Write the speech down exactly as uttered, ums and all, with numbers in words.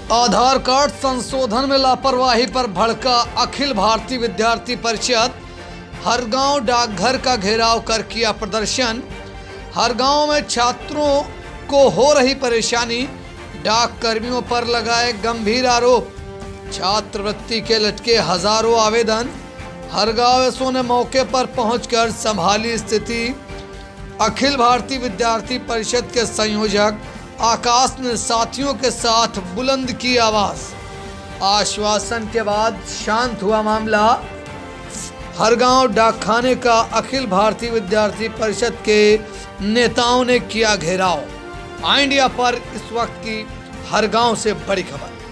आधार card संशोधन में लापरवाही पर भड़का अखिल भारतीय विद्यार्थी परिषद। हर गांव डाकघर का घेराव कर किया प्रदर्शन। हर गांव में छात्रों को हो रही परेशानी, डाक कर्मियों पर लगाए गंभीर आरोप। छात्रवृत्ति के लटके हजारों आवेदन। हर गांव ने मौके पर पहुंचकर संभाली स्थिति। अखिल भारतीय विद्यार्थी परिषद के संयोजक आकाश ने साथियों के साथ बुलंद की आवाज। आश्वासन के बाद शांत हुआ मामला। हर गांव डाकखाने का अखिल भारतीय विद्यार्थी परिषद के नेताओं ने किया घेराव। इंडिया पर इस वक्त की हर गांव से बड़ी खबर।